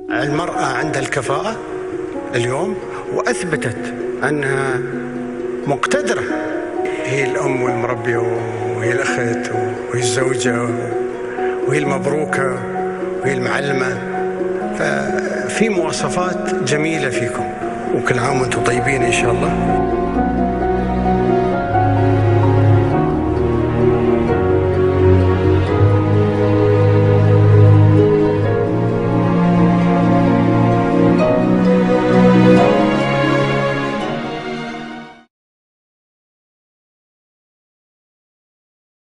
المرأة عندها الكفاءة اليوم، وأثبتت أنها مقتدرة. هي الأم والمربية، وهي الأخت، وهي الزوجة، وهي المبروكة، وهي المعلمة. ففي مواصفات جميلة فيكم، وكل عام وانتم طيبين إن شاء الله.